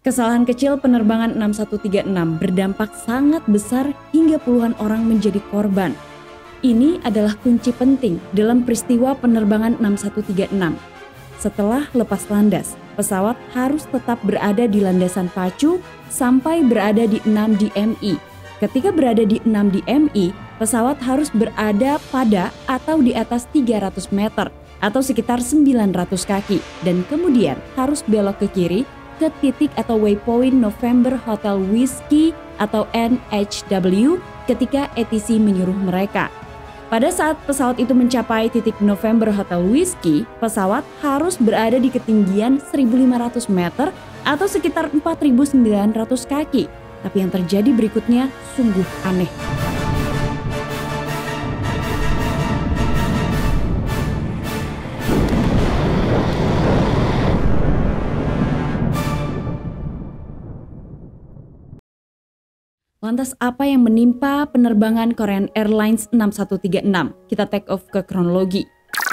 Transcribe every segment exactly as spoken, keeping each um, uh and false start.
Kesalahan kecil penerbangan enam satu tiga enam berdampak sangat besar hingga puluhan orang menjadi korban. Ini adalah kunci penting dalam peristiwa penerbangan enam satu tiga enam. Setelah lepas landas, pesawat harus tetap berada di landasan pacu sampai berada di enam D M I. Ketika berada di enam D M I, pesawat harus berada pada atau di atas tiga ratus meter atau sekitar sembilan ratus kaki dan kemudian harus belok ke kiri ke titik atau waypoint November Hotel Whiskey atau N H W ketika A T C menyuruh mereka. Pada saat pesawat itu mencapai titik November Hotel Whiskey, pesawat harus berada di ketinggian seribu lima ratus meter atau sekitar empat ribu sembilan ratus kaki. Tapi yang terjadi berikutnya sungguh aneh. Lantas apa yang menimpa penerbangan Korean Airlines enam satu tiga enam? Kita take off ke kronologi.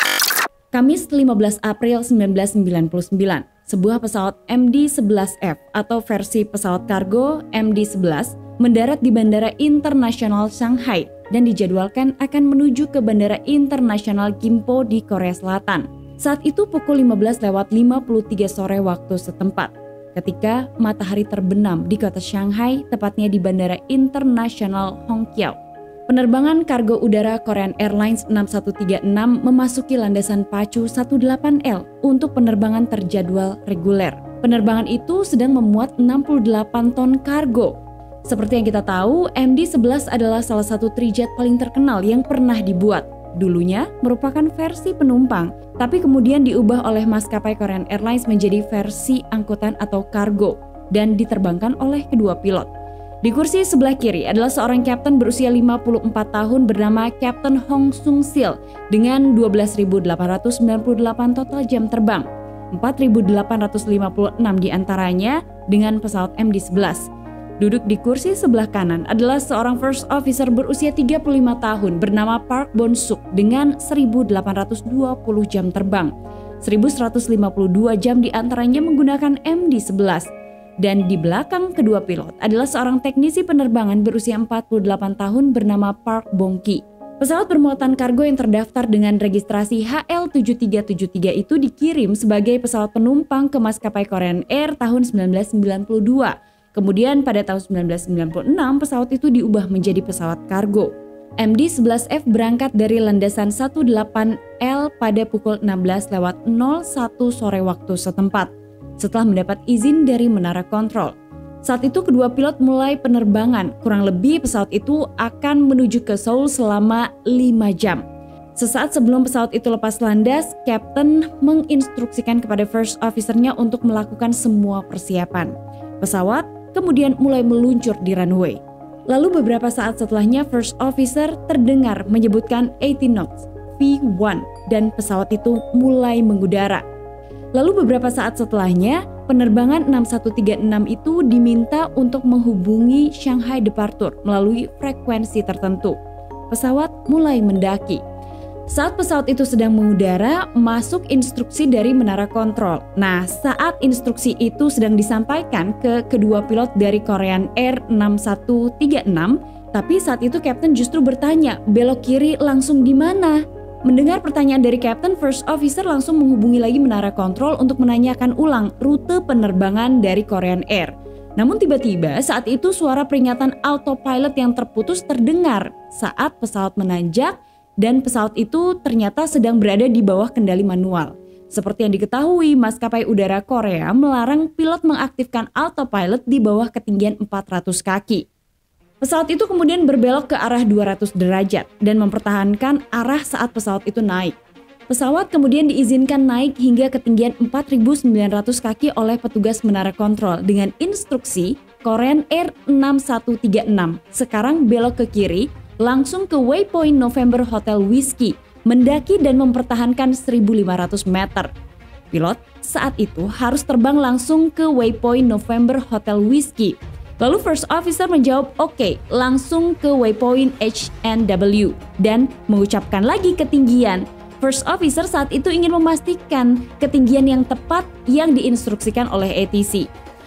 Kamis lima belas April seribu sembilan ratus sembilan puluh sembilan, sebuah pesawat M D sebelas F atau versi pesawat kargo M D sebelas mendarat di Bandara Internasional Shanghai dan dijadwalkan akan menuju ke Bandara Internasional Gimpo di Korea Selatan. Saat itu pukul lima belas lewat lima puluh tiga sore waktu setempat. Ketika matahari terbenam di kota Shanghai, tepatnya di Bandara Internasional Hongqiao. Penerbangan kargo udara Korean Airlines enam satu tiga enam memasuki landasan pacu delapan belas L untuk penerbangan terjadwal reguler. Penerbangan itu sedang memuat enam puluh delapan ton kargo. Seperti yang kita tahu, M D sebelas adalah salah satu trijet paling terkenal yang pernah dibuat. Dulunya merupakan versi penumpang, tapi kemudian diubah oleh maskapai Korean Airlines menjadi versi angkutan atau kargo dan diterbangkan oleh kedua pilot. Di kursi sebelah kiri adalah seorang kapten berusia lima puluh empat tahun bernama Kapten Hong Sung Sil dengan dua belas ribu delapan ratus sembilan puluh delapan total jam terbang, empat ribu delapan ratus lima puluh enam diantaranya dengan pesawat M D sebelas. Duduk di kursi sebelah kanan adalah seorang first officer berusia tiga puluh lima tahun bernama Park Bon Suk dengan seribu delapan ratus dua puluh jam terbang. seribu seratus lima puluh dua jam diantaranya menggunakan M D sebelas. Dan di belakang kedua pilot adalah seorang teknisi penerbangan berusia empat puluh delapan tahun bernama Park Bong Ki. Pesawat bermuatan kargo yang terdaftar dengan registrasi H L tujuh tiga tujuh tiga itu dikirim sebagai pesawat penumpang ke maskapai Korean Air tahun seribu sembilan ratus sembilan puluh dua. Kemudian pada tahun seribu sembilan ratus sembilan puluh enam pesawat itu diubah menjadi pesawat kargo. M D sebelas F berangkat dari landasan delapan belas L pada pukul enam belas lewat nol satu sore waktu setempat setelah mendapat izin dari menara kontrol. Saat itu kedua pilot mulai penerbangan, kurang lebih pesawat itu akan menuju ke Seoul selama lima jam. Sesaat sebelum pesawat itu lepas landas, Kapten menginstruksikan kepada first officer-nya untuk melakukan semua persiapan. Pesawat kemudian mulai meluncur di runway. Lalu beberapa saat setelahnya first officer terdengar menyebutkan delapan knots V satu dan pesawat itu mulai mengudara. Lalu beberapa saat setelahnya penerbangan enam satu tiga enam itu diminta untuk menghubungi Shanghai Departure melalui frekuensi tertentu. Pesawat mulai mendaki. Saat pesawat itu sedang mengudara, masuk instruksi dari menara kontrol. Nah, saat instruksi itu sedang disampaikan ke kedua pilot dari Korean Air enam satu tiga enam, tapi saat itu Kapten justru bertanya, belok kiri langsung di mana? Mendengar pertanyaan dari Kapten, first officer langsung menghubungi lagi menara kontrol untuk menanyakan ulang rute penerbangan dari Korean Air. Namun tiba-tiba saat itu suara peringatan autopilot yang terputus terdengar saat pesawat menanjak, dan pesawat itu ternyata sedang berada di bawah kendali manual. Seperti yang diketahui, maskapai udara Korea melarang pilot mengaktifkan autopilot di bawah ketinggian empat ratus kaki. Pesawat itu kemudian berbelok ke arah dua ratus derajat dan mempertahankan arah saat pesawat itu naik. Pesawat kemudian diizinkan naik hingga ketinggian empat ribu sembilan ratus kaki oleh petugas menara kontrol dengan instruksi Korean Air enam satu tiga enam. Sekarang belok ke kiri, langsung ke waypoint November Hotel Whiskey, mendaki dan mempertahankan seribu lima ratus meter. Pilot saat itu harus terbang langsung ke waypoint November Hotel Whiskey. Lalu first officer menjawab oke, okay, langsung ke waypoint H N W dan mengucapkan lagi ketinggian. First officer saat itu ingin memastikan ketinggian yang tepat yang diinstruksikan oleh A T C.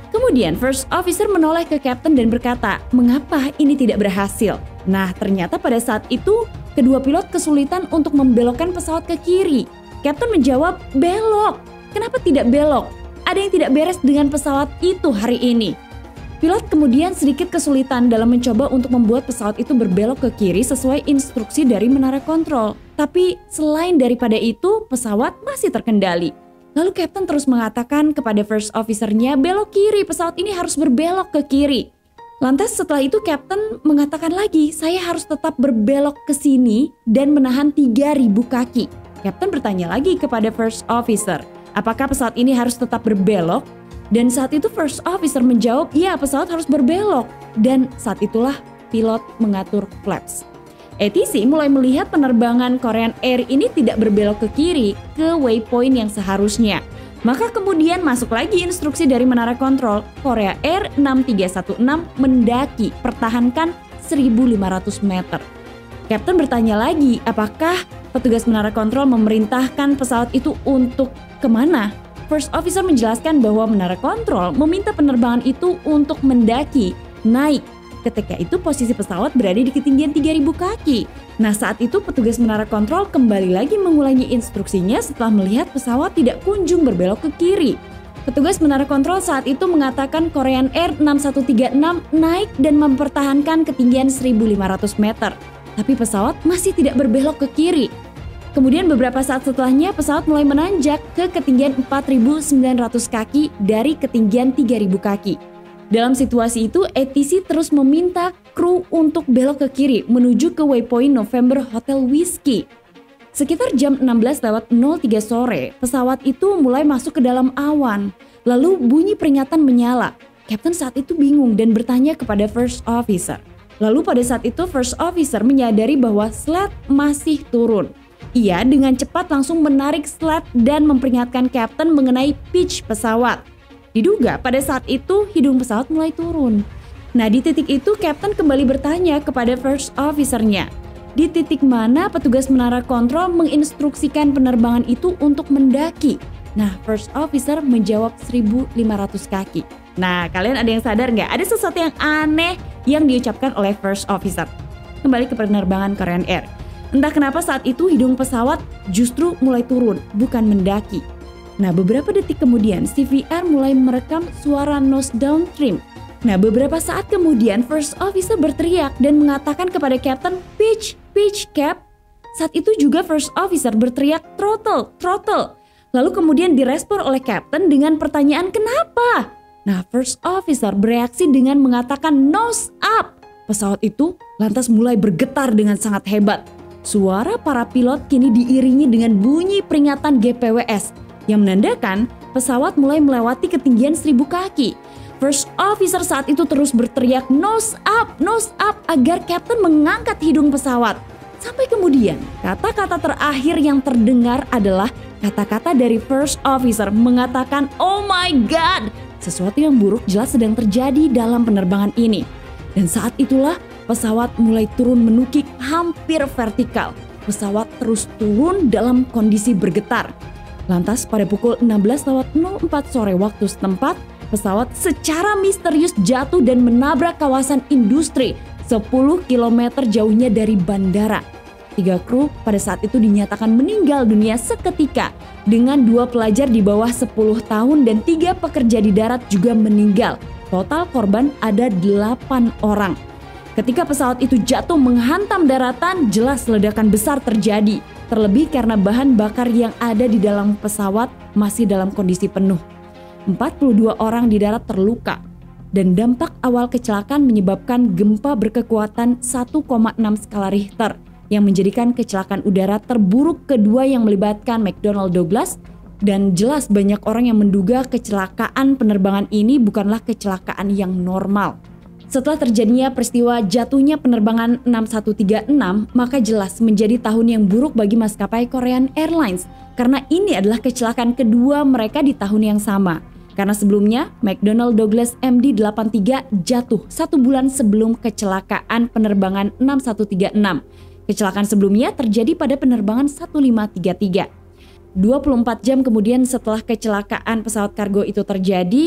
Kemudian first officer menoleh ke kapten dan berkata, mengapa ini tidak berhasil? Nah, ternyata pada saat itu kedua pilot kesulitan untuk membelokkan pesawat ke kiri. Kapten menjawab, belok. Kenapa tidak belok? Ada yang tidak beres dengan pesawat itu hari ini. Pilot kemudian sedikit kesulitan dalam mencoba untuk membuat pesawat itu berbelok ke kiri sesuai instruksi dari menara kontrol. Tapi selain daripada itu, pesawat masih terkendali. Lalu kapten terus mengatakan kepada first officer-nya, belok kiri, pesawat ini harus berbelok ke kiri. Lantas setelah itu kapten mengatakan lagi, saya harus tetap berbelok ke sini dan menahan tiga ribu kaki. Kapten bertanya lagi kepada first officer, apakah pesawat ini harus tetap berbelok? Dan saat itu first officer menjawab, ya pesawat harus berbelok. Dan saat itulah pilot mengatur flaps. A T C mulai melihat penerbangan Korean Air ini tidak berbelok ke kiri ke waypoint yang seharusnya. Maka kemudian masuk lagi instruksi dari menara kontrol, Korea Air enam tiga satu enam mendaki, pertahankan seribu lima ratus meter. Kapten bertanya lagi, apakah petugas menara kontrol memerintahkan pesawat itu untuk kemana? First officer menjelaskan bahwa menara kontrol meminta penerbangan itu untuk mendaki, naik. Ketika itu posisi pesawat berada di ketinggian tiga ribu kaki. Nah saat itu petugas menara kontrol kembali lagi mengulangi instruksinya setelah melihat pesawat tidak kunjung berbelok ke kiri. Petugas menara kontrol saat itu mengatakan Korean Air enam satu tiga enam naik dan mempertahankan ketinggian seribu lima ratus meter. Tapi pesawat masih tidak berbelok ke kiri. Kemudian beberapa saat setelahnya pesawat mulai menanjak ke ketinggian empat ribu sembilan ratus kaki dari ketinggian tiga ribu kaki. Dalam situasi itu, A T C terus meminta kru untuk belok ke kiri menuju ke waypoint November Hotel Whiskey. Sekitar jam enam belas lewat nol tiga sore, pesawat itu mulai masuk ke dalam awan. Lalu bunyi peringatan menyala. Kapten saat itu bingung dan bertanya kepada first officer. Lalu pada saat itu first officer menyadari bahwa sled masih turun. Ia dengan cepat langsung menarik sled dan memperingatkan kapten mengenai pitch pesawat. Diduga pada saat itu hidung pesawat mulai turun. Nah di titik itu kapten kembali bertanya kepada first officer-nya. Di titik mana petugas menara kontrol menginstruksikan penerbangan itu untuk mendaki? Nah first officer menjawab seribu lima ratus kaki. Nah kalian ada yang sadar nggak? Ada sesuatu yang aneh yang diucapkan oleh first officer. Kembali ke penerbangan Korean Air. Entah kenapa saat itu hidung pesawat justru mulai turun, bukan mendaki. Nah beberapa detik kemudian C V R mulai merekam suara nose down trim. Nah beberapa saat kemudian first officer berteriak dan mengatakan kepada kapten, pitch, pitch cap. Saat itu juga first officer berteriak throttle, throttle. Lalu kemudian direspon oleh kapten dengan pertanyaan kenapa? Nah first officer bereaksi dengan mengatakan nose up. Pesawat itu lantas mulai bergetar dengan sangat hebat. Suara para pilot kini diiringi dengan bunyi peringatan G P W S. Yang menandakan pesawat mulai melewati ketinggian seribu kaki. First officer saat itu terus berteriak nose up, nose up agar kapten mengangkat hidung pesawat. Sampai kemudian kata-kata terakhir yang terdengar adalah kata-kata dari first officer mengatakan oh my god. Sesuatu yang buruk jelas sedang terjadi dalam penerbangan ini. Dan saat itulah pesawat mulai turun menukik hampir vertikal. Pesawat terus turun dalam kondisi bergetar. Lantas pada pukul enam belas lewat nol empat sore waktu setempat, pesawat secara misterius jatuh dan menabrak kawasan industri sepuluh kilometer jauhnya dari bandara. Tiga kru pada saat itu dinyatakan meninggal dunia seketika, dengan dua pelajar di bawah sepuluh tahun dan tiga pekerja di darat juga meninggal. Total korban ada delapan orang. Ketika pesawat itu jatuh menghantam daratan, jelas ledakan besar terjadi. Terlebih karena bahan bakar yang ada di dalam pesawat masih dalam kondisi penuh. empat puluh dua orang di darat terluka. Dan dampak awal kecelakaan menyebabkan gempa berkekuatan satu koma enam skala Richter yang menjadikan kecelakaan udara terburuk kedua yang melibatkan McDonnell Douglas. Dan jelas banyak orang yang menduga kecelakaan penerbangan ini bukanlah kecelakaan yang normal. Setelah terjadinya peristiwa jatuhnya penerbangan enam satu tiga enam, maka jelas menjadi tahun yang buruk bagi maskapai Korean Airlines. Karena ini adalah kecelakaan kedua mereka di tahun yang sama. Karena sebelumnya McDonnell Douglas M D delapan tiga jatuh satu bulan sebelum kecelakaan penerbangan enam satu tiga enam. Kecelakaan sebelumnya terjadi pada penerbangan seribu lima ratus tiga puluh tiga. dua puluh empat jam kemudian setelah kecelakaan pesawat kargo itu terjadi,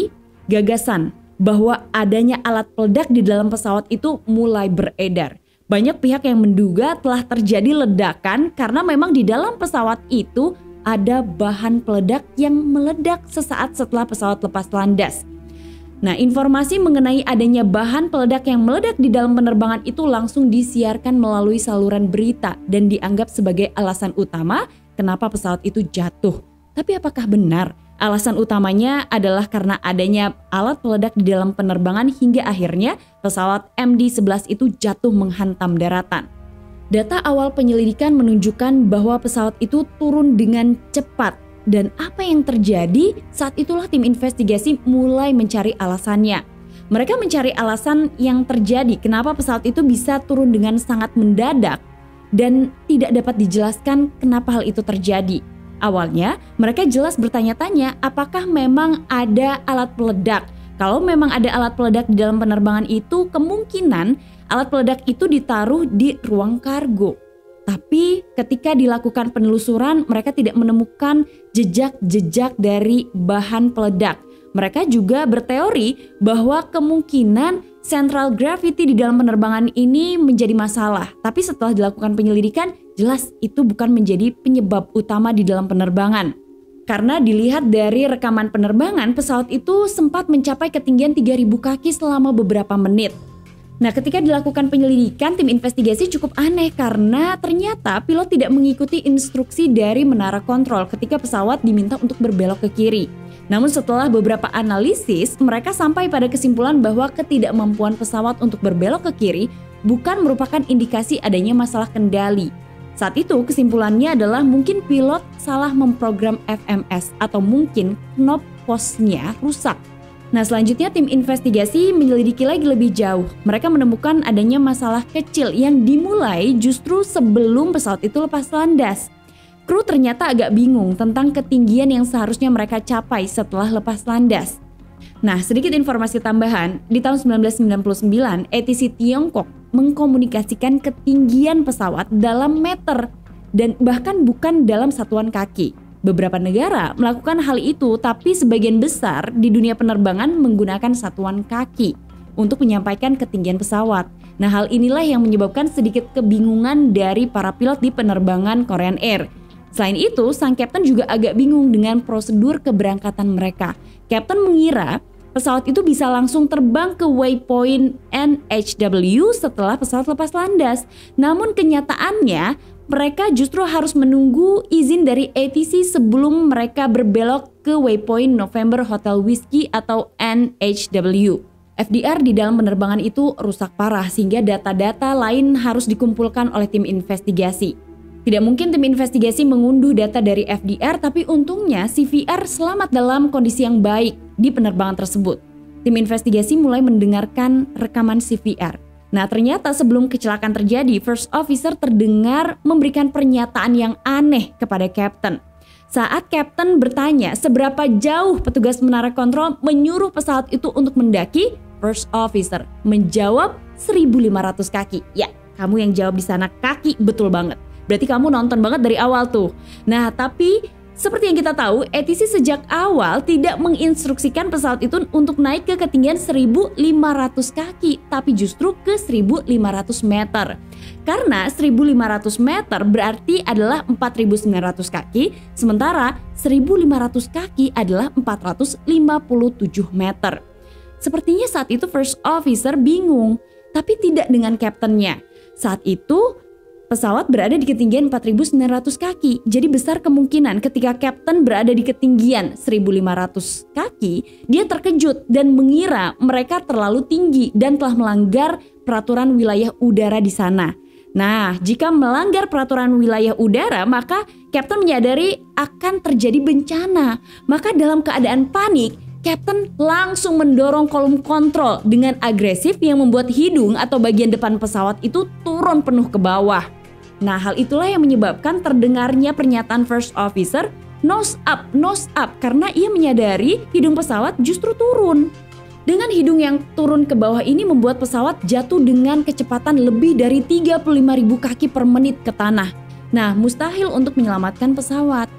gagasan bahwa adanya alat peledak di dalam pesawat itu mulai beredar. Banyak pihak yang menduga telah terjadi ledakan karena memang di dalam pesawat itu ada bahan peledak yang meledak sesaat setelah pesawat lepas landas. Nah, informasi mengenai adanya bahan peledak yang meledak di dalam penerbangan itu langsung disiarkan melalui saluran berita dan dianggap sebagai alasan utama kenapa pesawat itu jatuh. Tapi apakah benar? Alasan utamanya adalah karena adanya alat peledak di dalam penerbangan hingga akhirnya pesawat M D sebelas itu jatuh menghantam daratan. Data awal penyelidikan menunjukkan bahwa pesawat itu turun dengan cepat. Dan apa yang terjadi? Saat itulah tim investigasi mulai mencari alasannya. Mereka mencari alasan yang terjadi kenapa pesawat itu bisa turun dengan sangat mendadak dan tidak dapat dijelaskan kenapa hal itu terjadi. Awalnya mereka jelas bertanya-tanya apakah memang ada alat peledak. Kalau memang ada alat peledak di dalam penerbangan itu, kemungkinan alat peledak itu ditaruh di ruang kargo. Tapi ketika dilakukan penelusuran, mereka tidak menemukan jejak-jejak dari bahan peledak. Mereka juga berteori bahwa kemungkinan central gravity di dalam penerbangan ini menjadi masalah. Tapi setelah dilakukan penyelidikan, jelas itu bukan menjadi penyebab utama di dalam penerbangan. Karena dilihat dari rekaman penerbangan, pesawat itu sempat mencapai ketinggian tiga ribu kaki selama beberapa menit. Nah, ketika dilakukan penyelidikan, tim investigasi cukup aneh karena ternyata pilot tidak mengikuti instruksi dari menara kontrol ketika pesawat diminta untuk berbelok ke kiri. Namun setelah beberapa analisis, mereka sampai pada kesimpulan bahwa ketidakmampuan pesawat untuk berbelok ke kiri bukan merupakan indikasi adanya masalah kendali. Saat itu kesimpulannya adalah mungkin pilot salah memprogram F M S atau mungkin knob pause-nya rusak. Nah, selanjutnya tim investigasi menyelidiki lagi lebih jauh. Mereka menemukan adanya masalah kecil yang dimulai justru sebelum pesawat itu lepas landas. Kru ternyata agak bingung tentang ketinggian yang seharusnya mereka capai setelah lepas landas. Nah, sedikit informasi tambahan, di tahun seribu sembilan ratus sembilan puluh sembilan, A T C Tiongkok mengkomunikasikan ketinggian pesawat dalam meter dan bahkan bukan dalam satuan kaki. Beberapa negara melakukan hal itu, tapi sebagian besar di dunia penerbangan menggunakan satuan kaki untuk menyampaikan ketinggian pesawat. Nah, hal inilah yang menyebabkan sedikit kebingungan dari para pilot di penerbangan Korean Air. Selain itu, sang kapten juga agak bingung dengan prosedur keberangkatan mereka. Kapten mengira pesawat itu bisa langsung terbang ke waypoint N H W setelah pesawat lepas landas. Namun kenyataannya mereka justru harus menunggu izin dari A T C sebelum mereka berbelok ke waypoint November Hotel Whiskey atau N H W. F D R di dalam penerbangan itu rusak parah sehingga data-data lain harus dikumpulkan oleh tim investigasi. Tidak mungkin tim investigasi mengunduh data dari F D R, tapi untungnya C V R selamat dalam kondisi yang baik di penerbangan tersebut. Tim investigasi mulai mendengarkan rekaman C V R. Nah, ternyata sebelum kecelakaan terjadi, First Officer terdengar memberikan pernyataan yang aneh kepada Captain. Saat Captain bertanya seberapa jauh petugas menara kontrol menyuruh pesawat itu untuk mendaki, First Officer menjawab seribu lima ratus kaki. Ya, kamu yang jawab di sana kaki, betul banget. Berarti kamu nonton banget dari awal tuh. Nah, tapi seperti yang kita tahu, A T C sejak awal tidak menginstruksikan pesawat itu untuk naik ke ketinggian seribu lima ratus kaki, tapi justru ke seribu lima ratus meter. Karena seribu lima ratus meter berarti adalah empat ribu sembilan ratus kaki, sementara seribu lima ratus kaki adalah empat ratus lima puluh tujuh meter. Sepertinya saat itu First Officer bingung, tapi tidak dengan kaptennya. Saat itu pesawat berada di ketinggian empat ribu sembilan ratus kaki, jadi besar kemungkinan ketika kapten berada di ketinggian seribu lima ratus kaki, dia terkejut dan mengira mereka terlalu tinggi dan telah melanggar peraturan wilayah udara di sana. Nah, jika melanggar peraturan wilayah udara, maka kapten menyadari akan terjadi bencana. Maka dalam keadaan panik, kapten langsung mendorong kolom kontrol dengan agresif yang membuat hidung atau bagian depan pesawat itu turun penuh ke bawah. Nah, hal itulah yang menyebabkan terdengarnya pernyataan First Officer nose up, nose up karena ia menyadari hidung pesawat justru turun. Dengan hidung yang turun ke bawah ini membuat pesawat jatuh dengan kecepatan lebih dari tiga puluh lima ribu kaki per menit ke tanah. Nah, mustahil untuk menyelamatkan pesawat.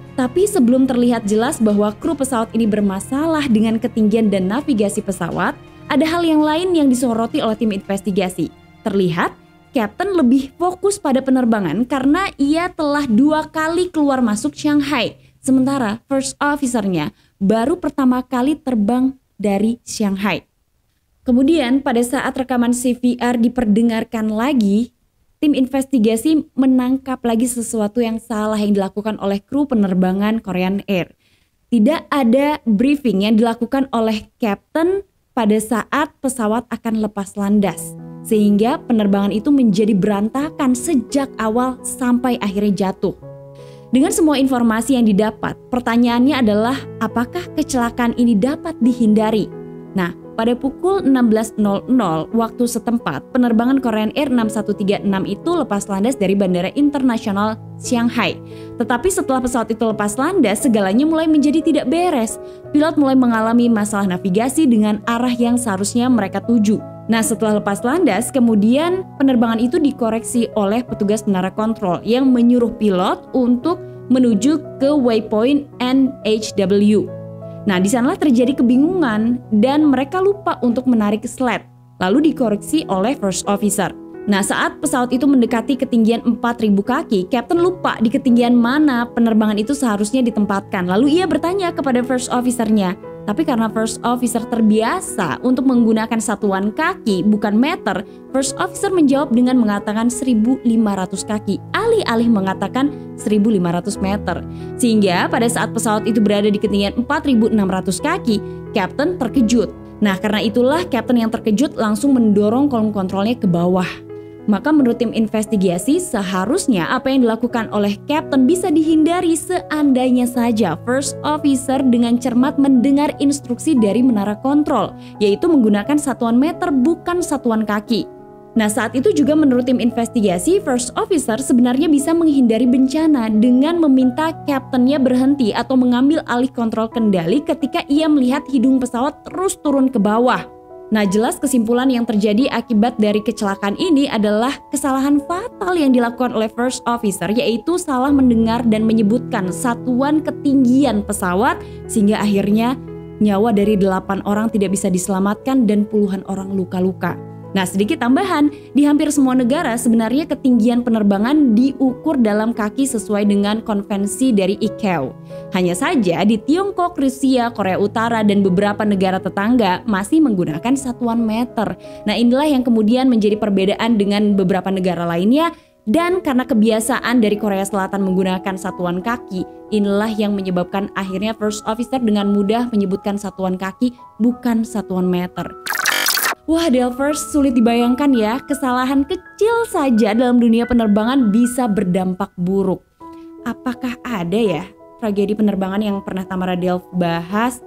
Tapi sebelum terlihat jelas bahwa kru pesawat ini bermasalah dengan ketinggian dan navigasi pesawat, ada hal yang lain yang disoroti oleh tim investigasi. Terlihat, Kapten lebih fokus pada penerbangan karena ia telah dua kali keluar masuk Shanghai. Sementara first officer-nya baru pertama kali terbang dari Shanghai. Kemudian pada saat rekaman C V R diperdengarkan lagi, tim investigasi menangkap lagi sesuatu yang salah yang dilakukan oleh kru penerbangan Korean Air. Tidak ada briefing yang dilakukan oleh Kapten pada saat pesawat akan lepas landas. Sehingga penerbangan itu menjadi berantakan sejak awal sampai akhirnya jatuh. Dengan semua informasi yang didapat, pertanyaannya adalah apakah kecelakaan ini dapat dihindari? Nah, pada pukul enam belas nol nol waktu setempat, penerbangan Korean Air enam satu tiga enam itu lepas landas dari Bandara Internasional Shanghai. Tetapi setelah pesawat itu lepas landas, segalanya mulai menjadi tidak beres. Pilot mulai mengalami masalah navigasi dengan arah yang seharusnya mereka tuju. Nah, setelah lepas landas, kemudian penerbangan itu dikoreksi oleh petugas menara kontrol yang menyuruh pilot untuk menuju ke waypoint N H W. Nah, di sanalah terjadi kebingungan dan mereka lupa untuk menarik sled, lalu dikoreksi oleh first officer. Nah, saat pesawat itu mendekati ketinggian empat ribu kaki, Kapten lupa di ketinggian mana penerbangan itu seharusnya ditempatkan. Lalu ia bertanya kepada first officer-nya. Tapi karena first officer terbiasa untuk menggunakan satuan kaki bukan meter, first officer menjawab dengan mengatakan seribu lima ratus kaki, alih-alih mengatakan seribu lima ratus meter. Sehingga pada saat pesawat itu berada di ketinggian empat ribu enam ratus kaki, Kapten terkejut. Nah, karena itulah Kapten yang terkejut langsung mendorong kolom kontrolnya ke bawah. Maka menurut tim investigasi, seharusnya apa yang dilakukan oleh Kapten bisa dihindari seandainya saja first officer dengan cermat mendengar instruksi dari menara kontrol, yaitu menggunakan satuan meter bukan satuan kaki. Nah, saat itu juga menurut tim investigasi, first officer sebenarnya bisa menghindari bencana dengan meminta kaptennya berhenti atau mengambil alih kontrol kendali ketika ia melihat hidung pesawat terus turun ke bawah. Nah, jelas kesimpulan yang terjadi akibat dari kecelakaan ini adalah kesalahan fatal yang dilakukan oleh first officer, yaitu salah mendengar dan menyebutkan satuan ketinggian pesawat sehingga akhirnya nyawa dari delapan orang tidak bisa diselamatkan dan puluhan orang luka-luka. Nah, sedikit tambahan, di hampir semua negara sebenarnya ketinggian penerbangan diukur dalam kaki sesuai dengan konvensi dari I C A O. Hanya saja di Tiongkok, Rusia, Korea Utara, dan beberapa negara tetangga masih menggunakan satuan meter. Nah, inilah yang kemudian menjadi perbedaan dengan beberapa negara lainnya. Dan karena kebiasaan dari Korea Selatan menggunakan satuan kaki, inilah yang menyebabkan akhirnya first officer dengan mudah menyebutkan satuan kaki bukan satuan meter. Wah, Delvers, sulit dibayangkan ya, kesalahan kecil saja dalam dunia penerbangan bisa berdampak buruk. Apakah ada ya tragedi penerbangan yang pernah Tamara Delv bahas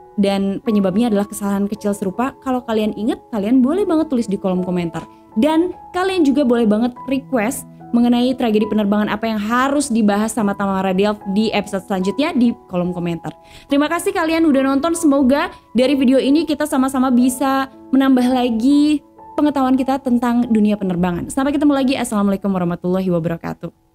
dan penyebabnya adalah kesalahan kecil serupa? Kalau kalian ingat, kalian boleh banget tulis di kolom komentar. Dan kalian juga boleh banget request mengenai tragedi penerbangan apa yang harus dibahas sama Tamara Delv di episode selanjutnya di kolom komentar. Terima kasih kalian udah nonton, semoga dari video ini kita sama-sama bisa menambah lagi pengetahuan kita tentang dunia penerbangan. Sampai ketemu lagi, assalamualaikum warahmatullahi wabarakatuh.